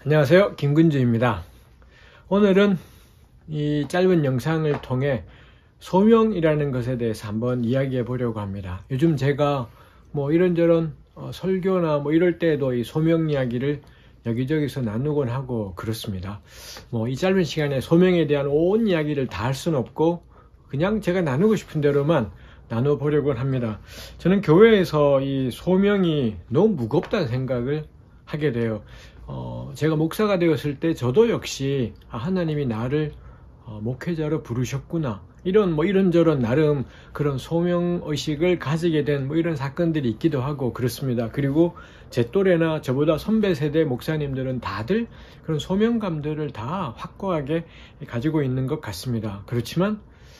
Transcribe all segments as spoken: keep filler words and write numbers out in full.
안녕하세요, 김근주입니다. 오늘은 이 짧은 영상을 통해 소명이라는 것에 대해서 한번 이야기해 보려고 합니다. 요즘 제가 뭐 이런저런 어, 설교나 뭐 이럴 때도 이 소명 이야기를 여기저기서 나누곤 하고 그렇습니다. 뭐 이 짧은 시간에 소명에 대한 온 이야기를 다 할 수는 없고 그냥 제가 나누고 싶은 대로만 나눠 보려고 합니다. 저는 교회에서 이 소명이 너무 무겁다는 생각을 하게 돼요. 어, 제가 목사가 되었을 때 저도 역시 아, 하나님이 나를 어, 목회자로 부르셨구나, 이런 뭐 이런저런 나름 그런 소명의식을 가지게 된 뭐 이런 사건들이 있기도 하고 그렇습니다. 그리고 제 또래나 저보다 선배 세대 목사님들은 다들 그런 소명감들을 다 확고하게 가지고 있는 것 같습니다. 그렇지만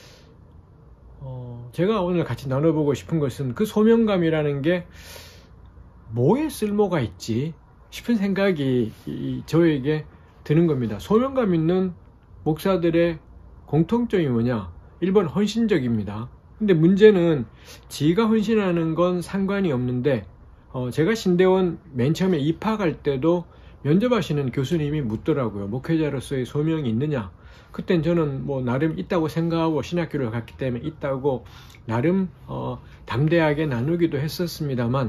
어, 제가 오늘 같이 나눠보고 싶은 것은 그 소명감이라는 게 뭐에 쓸모가 있지 싶은 생각이 이, 저에게 드는 겁니다. 소명감 있는 목사들의 공통점이 뭐냐? 일 번 헌신적입니다. 근데 문제는 지가 헌신하는 건 상관이 없는데 어, 제가 신대원 맨 처음에 입학할 때도 면접하시는 교수님이 묻더라고요. 목회자로서의 소명이 있느냐? 그땐 저는 뭐 나름 있다고 생각하고 신학교를 갔기 때문에 있다고 나름 어, 담대하게 나누기도 했었습니다만,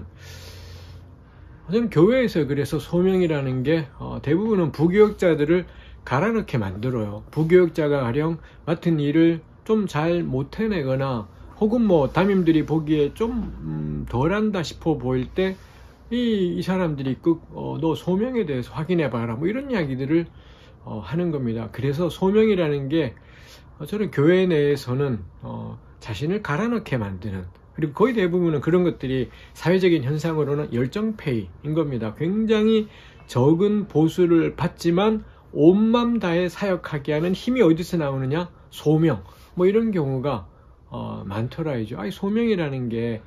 저는 교회에서 그래서 소명이라는 게 어, 대부분은 부교역자들을 갈아넣게 만들어요. 부교역자가 가령 맡은 일을 좀 잘 못해내거나 혹은 뭐 담임들이 보기에 좀 음, 덜한다 싶어 보일 때 이 이 사람들이 그, 어, 너 소명에 대해서 확인해 봐라, 뭐 이런 이야기들을 어, 하는 겁니다. 그래서 소명이라는 게 어, 저는 교회 내에서는 어, 자신을 갈아넣게 만드는, 그리고 거의 대부분은 그런 것들이 사회적인 현상으로는 열정페이인 겁니다. 굉장히 적은 보수를 받지만 온맘 다해 사역하게 하는 힘이 어디서 나오느냐? 소명. 뭐 이런 경우가 어, 많더라이죠. 아니, 소명이라는 게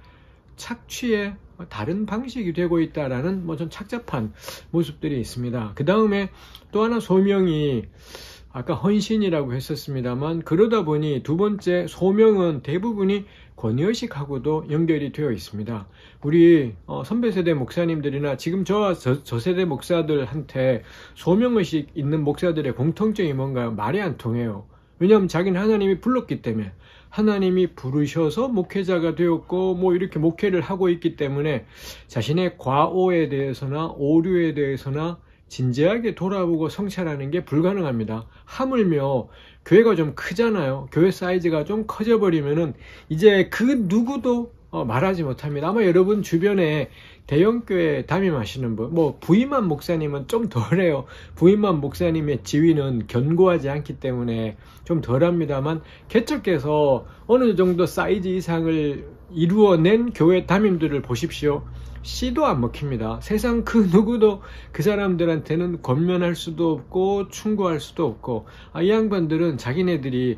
착취의 다른 방식이 되고 있다라는 뭐 좀 착잡한 모습들이 있습니다. 그 다음에 또 하나 소명이 아까 헌신이라고 했었습니다만, 그러다 보니 두 번째 소명은 대부분이 권위의식하고도 연결이 되어 있습니다. 우리 어, 선배 세대 목사님들이나 지금 저와 저, 저 세대 목사들한테 소명의식 있는 목사들의 공통점이 뭔가요? 말이 안 통해요. 왜냐하면 자기는 하나님이 불렀기 때문에, 하나님이 부르셔서 목회자가 되었고 뭐 이렇게 목회를 하고 있기 때문에 자신의 과오에 대해서나 오류에 대해서나 진지하게 돌아보고 성찰하는 게 불가능합니다. 하물며 교회가 좀 크잖아요. 교회 사이즈가 좀 커져버리면은 이제 그 누구도 어, 말하지 못합니다. 아마 여러분 주변에 대형교회 담임하시는 분, 뭐 부임한 목사님은 좀 덜해요. 부임한 목사님의 지위는 견고하지 않기 때문에 좀 덜합니다만, 개척해서 어느 정도 사이즈 이상을 이루어낸 교회 담임들을 보십시오. 씨도 안 먹힙니다. 세상 그 누구도 그 사람들한테는 권면할 수도 없고 충고할 수도 없고, 아, 이 양반들은 자기네들이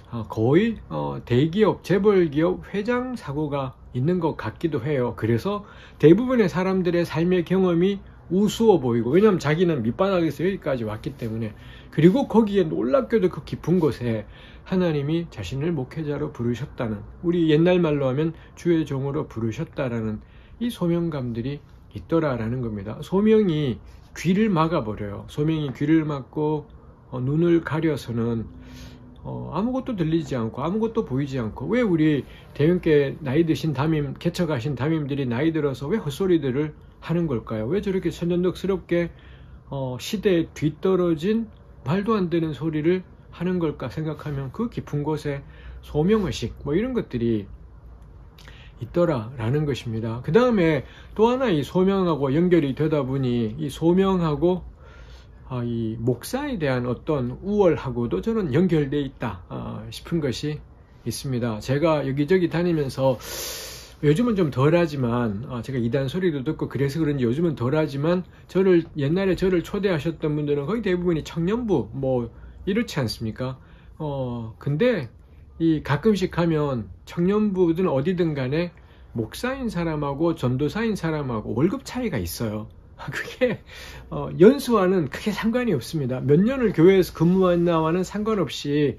거의 대기업, 재벌기업 회장 사고가 있는 것 같기도 해요. 그래서 대부분의 사람들의 삶의 경험이 우스워 보이고, 왜냐하면 자기는 밑바닥에서 여기까지 왔기 때문에, 그리고 거기에 놀랍게도 그 깊은 곳에 하나님이 자신을 목회자로 부르셨다는, 우리 옛날 말로 하면 주의 종으로 부르셨다라는 이 소명감들이 있더라라는 겁니다. 소명이 귀를 막아버려요. 소명이 귀를 막고 어, 눈을 가려서는 어, 아무것도 들리지 않고 아무것도 보이지 않고, 왜 우리 대형교회 나이 드신 담임, 개척하신 담임들이 나이 들어서 왜 헛소리들을 하는 걸까요? 왜 저렇게 천연덕스럽게 어, 시대에 뒤떨어진 말도 안 되는 소리를 하는 걸까 생각하면 그 깊은 곳에 소명의식 뭐 이런 것들이 있더라라는 것입니다. 그 다음에 또 하나 이 소명하고 연결이 되다 보니 이 소명하고 아, 이 목사에 대한 어떤 우월하고도 저는 연결되어 있다 아, 싶은 것이 있습니다. 제가 여기저기 다니면서 요즘은 좀 덜하지만 아, 제가 이단 소리도 듣고 그래서 그런지 요즘은 덜하지만, 저를 옛날에 저를 초대하셨던 분들은 거의 대부분이 청년부 뭐 이렇지 않습니까? 어 근데 이 가끔씩 하면 청년부든 어디든 간에 목사인 사람하고 전도사인 사람하고 월급 차이가 있어요. 그게 어, 연수와는 크게 상관이 없습니다. 몇 년을 교회에서 근무했나와는 상관없이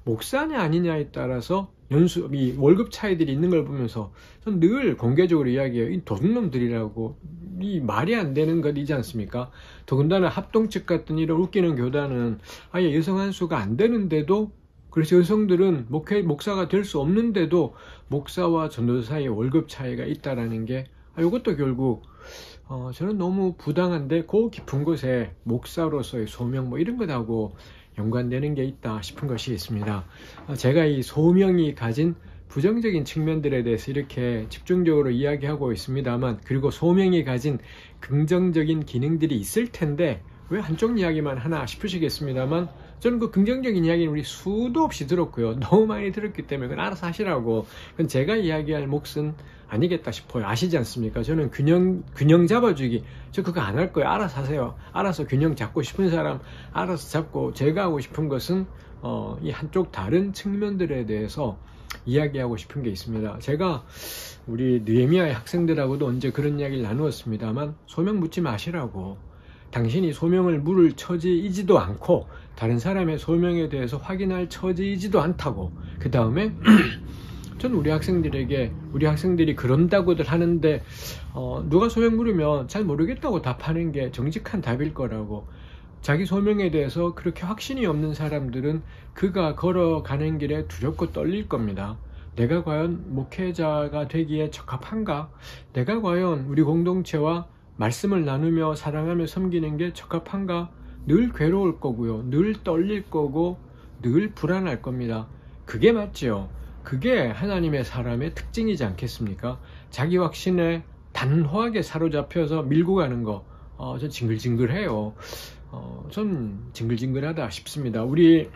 목사냐 아니냐에 따라서 연수, 이 월급 차이들이 있는 걸 보면서 전 늘 공개적으로 이야기해요. 이 도둑놈들이라고. 이 말이 안 되는 것이지 않습니까? 더군다나 합동측 같은 이런 웃기는 교단은 아예 여성 한 수가 안 되는데도, 그래서 여성들은 목회, 목사가 될 수 없는데도 목사와 전도사 사이에 월급 차이가 있다라는 게, 아, 이것도 결국 어, 저는 너무 부당한데 그 깊은 곳에 목사로서의 소명 뭐 이런 것하고 연관되는 게 있다 싶은 것이 있습니다. 어, 제가 이 소명이 가진 부정적인 측면들에 대해서 이렇게 집중적으로 이야기하고 있습니다만, 그리고 소명이 가진 긍정적인 기능들이 있을 텐데 왜 한쪽 이야기만 하나 싶으시겠습니다만, 저는 그 긍정적인 이야기는 우리 수도 없이 들었고요. 너무 많이 들었기 때문에 그건 알아서 하시라고, 그건 제가 이야기할 몫은 아니겠다 싶어요. 아시지 않습니까? 저는 균형, 균형 잡아주기, 저 그거 안 할 거예요. 알아서 하세요. 알아서 균형 잡고 싶은 사람 알아서 잡고, 제가 하고 싶은 것은 어, 이 한쪽 다른 측면들에 대해서 이야기하고 싶은 게 있습니다. 제가 우리 느헤미야의 학생들하고도 언제 그런 이야기를 나누었습니다만, 소명 묻지 마시라고. 당신이 소명을 물을 처지이지도 않고 다른 사람의 소명에 대해서 확인할 처지이지도 않다고. 그 다음에 전 우리 학생들에게, 우리 학생들이 그런다고들 하는데 어, 누가 소명 물으면 잘 모르겠다고 답하는 게 정직한 답일 거라고. 자기 소명에 대해서 그렇게 확신이 없는 사람들은 그가 걸어가는 길에 두렵고 떨릴 겁니다. 내가 과연 목회자가 되기에 적합한가? 내가 과연 우리 공동체와 말씀을 나누며 사랑하며 섬기는 게 적합한가? 늘 괴로울 거고요. 늘 떨릴 거고 늘 불안할 겁니다. 그게 맞죠. 그게 하나님의 사람의 특징이지 않겠습니까? 자기 확신에 단호하게 사로잡혀서 밀고 가는 거, 어, 전 징글징글해요. 어, 전 징글징글하다 싶습니다. 우리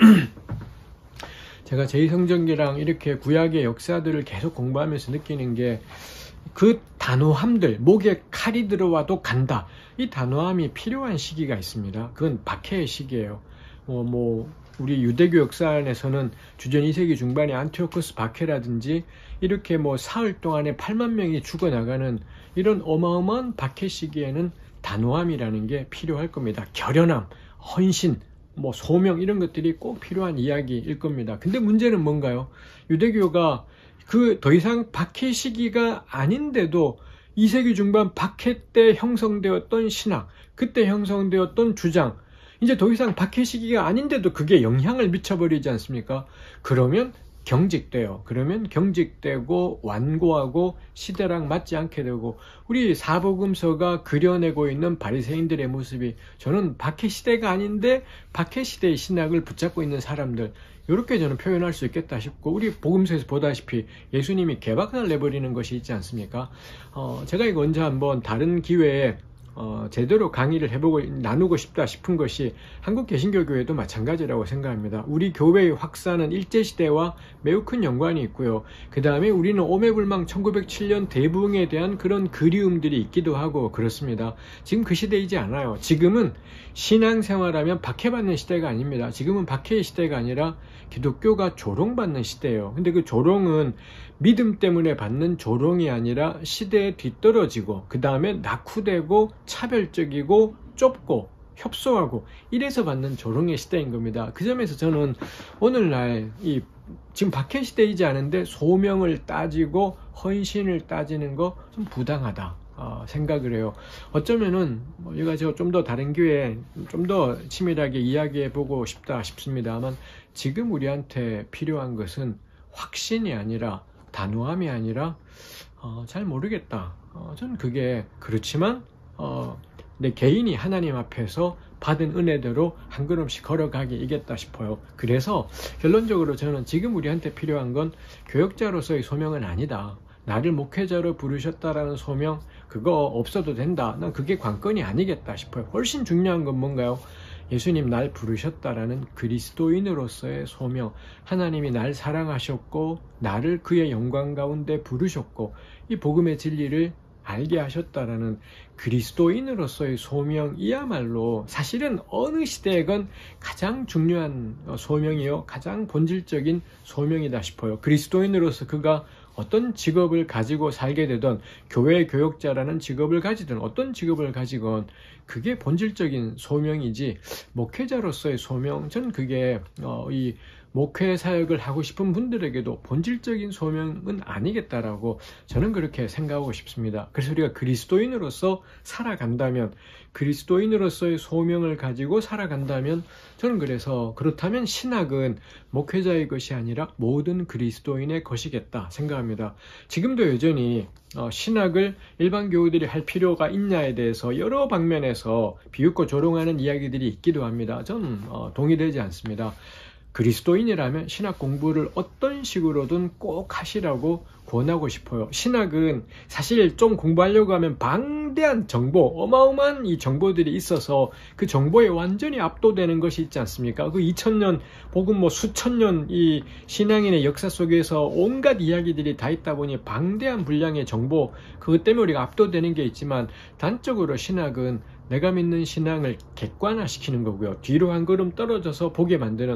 제가 제이성전기랑 이렇게 구약의 역사들을 계속 공부하면서 느끼는 게, 그 단호함들, 목에 칼이 들어와도 간다, 이 단호함이 필요한 시기가 있습니다. 그건 박해의 시기예요. 어, 뭐 우리 유대교 역사 안에서는 주전 이 세기 중반에 안티오코스 박해라든지 이렇게 뭐 사흘 동안에 팔만 명이 죽어나가는 이런 어마어마한 박해 시기에는 단호함이라는 게 필요할 겁니다. 결연함, 헌신, 뭐 소명, 이런 것들이 꼭 필요한 이야기일 겁니다. 근데 문제는 뭔가요? 유대교가 그 더 이상 박해 시기가 아닌데도 이 세기 중반 박해 때 형성되었던 신학, 그때 형성되었던 주장, 이제 더 이상 박해 시기가 아닌데도 그게 영향을 미쳐버리지 않습니까? 그러면 경직돼요. 그러면 경직되고 완고하고 시대랑 맞지 않게 되고, 우리 사복음서가 그려내고 있는 바리새인들의 모습이, 저는 박해 시대가 아닌데 박해 시대의 신학을 붙잡고 있는 사람들, 이렇게 저는 표현할 수 있겠다 싶고, 우리 복음서에서 보다시피 예수님이 개박살 내버리는 것이 있지 않습니까? 어, 제가 이거 언제 한번 다른 기회에 어, 제대로 강의를 해보고 나누고 싶다 싶은 것이 한국 개신교교회도 마찬가지라고 생각합니다. 우리 교회의 확산은 일제시대와 매우 큰 연관이 있고요. 그 다음에 우리는 오매불망 천구백칠 년 대부흥에 대한 그런 그리움들이 있기도 하고 그렇습니다. 지금 그 시대이지 않아요. 지금은 신앙생활하면 박해받는 시대가 아닙니다. 지금은 박해의 시대가 아니라 기독교가 조롱받는 시대예요. 근데 그 조롱은 믿음 때문에 받는 조롱이 아니라 시대에 뒤떨어지고, 그 다음에 낙후되고 차별적이고 좁고 협소하고 이래서 받는 조롱의 시대인 겁니다. 그 점에서 저는 오늘날 이 지금 박해 시대이지 않은데 소명을 따지고 헌신을 따지는 거 좀 부당하다 어, 생각을 해요. 어쩌면은 뭐 이거 제가 좀 더 다른 기회에 좀 더 치밀하게 이야기해보고 싶다 싶습니다만, 지금 우리한테 필요한 것은 확신이 아니라, 단호함이 아니라 어, 잘 모르겠다. 어, 저는 그게 그렇지만 어, 내 개인이 하나님 앞에서 받은 은혜대로 한 걸음씩 걸어가기 이겠다 싶어요. 그래서 결론적으로 저는 지금 우리한테 필요한 건 교역자로서의 소명은 아니다. 나를 목회자로 부르셨다라는 소명, 그거 없어도 된다. 난 그게 관건이 아니겠다 싶어요. 훨씬 중요한 건 뭔가요? 예수님 날 부르셨다라는 그리스도인으로서의 소명, 하나님이 날 사랑하셨고 나를 그의 영광 가운데 부르셨고 이 복음의 진리를 알게 하셨다라는 그리스도인으로서의 소명이야말로 사실은 어느 시대에건 가장 중요한 소명이요, 가장 본질적인 소명이다 싶어요. 그리스도인으로서 그가 어떤 직업을 가지고 살게 되던, 교회 교역자라는 직업을 가지든 어떤 직업을 가지건 그게 본질적인 소명이지, 목회자로서의 소명, 저는 그게 어, 이 목회 사역을 하고 싶은 분들에게도 본질적인 소명은 아니겠다라고 저는 그렇게 생각하고 싶습니다. 그래서 우리가 그리스도인으로서 살아간다면, 그리스도인으로서의 소명을 가지고 살아간다면, 저는 그래서 그렇다면 신학은 목회자의 것이 아니라 모든 그리스도인의 것이겠다 생각합니다. 지금도 여전히 신학을 일반 교우들이 할 필요가 있냐에 대해서 여러 방면에서 비웃고 조롱하는 이야기들이 있기도 합니다. 저는 동의되지 않습니다. 그리스도인이라면 신학 공부를 어떤 식으로든 꼭 하시라고 권하고 싶어요. 신학은 사실 좀 공부하려고 하면 방대한 정보, 어마어마한 이 정보들이 있어서 그 정보에 완전히 압도되는 것이 있지 않습니까? 그 이천 년 혹은 뭐 수천 년 이 신앙인의 역사 속에서 온갖 이야기들이 다 있다 보니 방대한 분량의 정보, 그것 때문에 우리가 압도되는 게 있지만, 단적으로 신학은 내가 믿는 신앙을 객관화시키는 거고요. 뒤로 한 걸음 떨어져서 보게 만드는,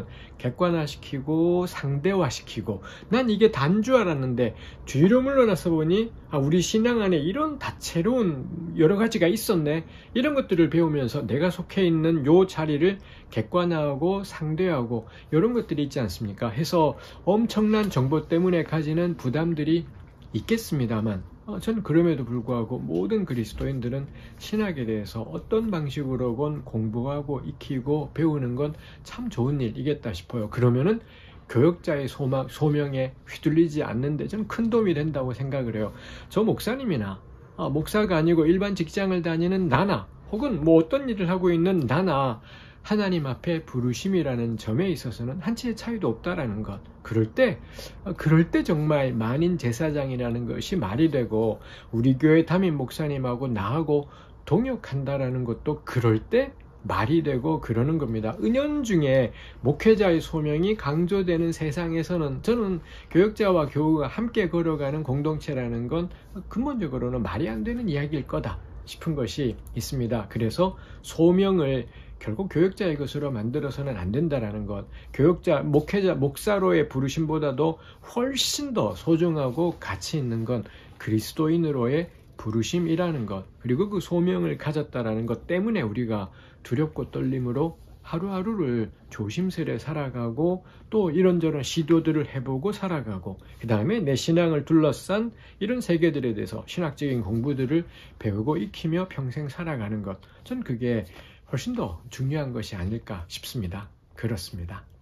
객관화시키고 상대화시키고, 난 이게 다인 줄 알았는데 뒤로 물러나서 보니 아, 우리 신앙 안에 이런 다채로운 여러 가지가 있었네. 이런 것들을 배우면서 내가 속해 있는 요 자리를 객관화하고 상대하고 이런 것들이 있지 않습니까? 해서 엄청난 정보 때문에 가지는 부담들이 있겠습니다만, 어, 전 그럼에도 불구하고 모든 그리스도인들은 신학에 대해서 어떤 방식으로건 공부하고 익히고 배우는 건 참 좋은 일이겠다 싶어요. 그러면은 교역자의 소망, 소명에 휘둘리지 않는데 좀 큰 도움이 된다고 생각을 해요. 저 목사님이나 아, 목사가 아니고 일반 직장을 다니는 나나, 혹은 뭐 어떤 일을 하고 있는 나나, 하나님 앞에 부르심이라는 점에 있어서는 한치의 차이도 없다라는 것. 그럴 때, 그럴 때 정말 만인 제사장이라는 것이 말이 되고, 우리 교회 담임 목사님하고 나하고 동역한다라는 것도 그럴 때 말이 되고 그러는 겁니다. 은연중에 목회자의 소명이 강조되는 세상에서는 저는 교역자와 교우가 함께 걸어가는 공동체라는 건 근본적으로는 말이 안 되는 이야기일 거다 싶은 것이 있습니다. 그래서 소명을 결국 교역자의 것으로 만들어서는 안 된다라는 것, 교역자, 목회자, 목사로의 부르심보다도 훨씬 더 소중하고 가치 있는 건 그리스도인으로의 부르심이라는 것, 그리고 그 소명을 가졌다라는 것 때문에 우리가 두렵고 떨림으로 하루하루를 조심스레 살아가고, 또 이런저런 시도들을 해보고 살아가고, 그 다음에 내 신앙을 둘러싼 이런 세계들에 대해서 신학적인 공부들을 배우고 익히며 평생 살아가는 것, 전 그게 훨씬 더 중요한 것이 아닐까 싶습니다. 그렇습니다.